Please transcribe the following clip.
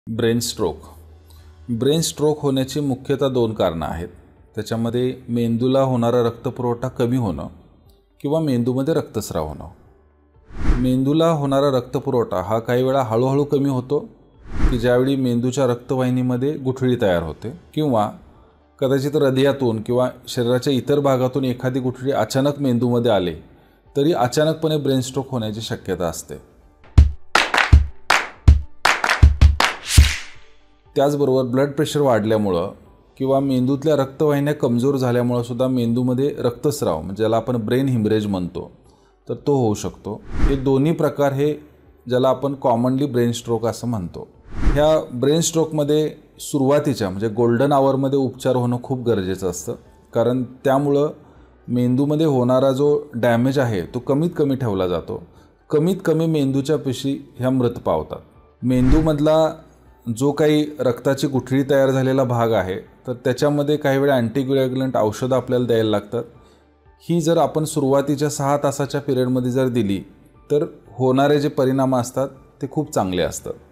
Brain stroke होण्याची मुख्यतः दोन कारणं आहेत. त्याच्यामध्ये मेंदूला होणारा रक्तपुरवठा कमी होणं किंवा मेंदूमध्ये रक्तस्राव होणं. मेंदूला होणारा रक्तपुरवठा हा काही वेळा हळूहळू कमी होतो की ज्यावेळी मेंदूच्या रक्तवाहिनीमध्ये गुठळी तयार होते, किंवा कदाचित हृदयातून किंवा शरीराच्या इतर भागातून एखादी गुठळी अचानक मेंदूमध्ये आले तरी अचानकपणे ब्रेन स्ट्रोक होण्याची शक्यता असते. त्याचबरोबर ब्लड प्रेशर वाढल्यामुळं किंवा मेंदूतल्या रक्तवाहिन्या कमजोर झाल्यामुळं सुद्धा मेंदूमध्ये रक्तस्राव, ज्याला आपण ब्रेन हिमरेज म्हणतो, तर तो होऊ शकतो. हे दोन्ही प्रकार हे ज्याला आपण कॉमनली ब्रेन स्ट्रोक असं म्हणतो. ह्या ब्रेन स्ट्रोकमध्ये सुरुवातीच्या गोल्डन आवरमध्ये उपचार होणं खूप गरजेचं असतं, कारण त्यामुळं मेंदूमध्ये होणारा जो डॅमेज आहे तो कमीत कमी ठेवला जातो. कमीत कमी मेंदूच्या पेशी ह्या मृत पावतात. मेंदूमधला जो काही रक्ताची गुठळी तयार झालेला भाग आहे तर त्याच्यामध्ये काही वेळा अँटीकोॲग्युलंट औषधं आपल्याला द्यायला लागतात. ही जर आपण सुरुवातीच्या 6 तासाच्या पिरियडमध्ये जर दिली तर होणारे जे परिणाम असतात ते खूप चांगले असतात.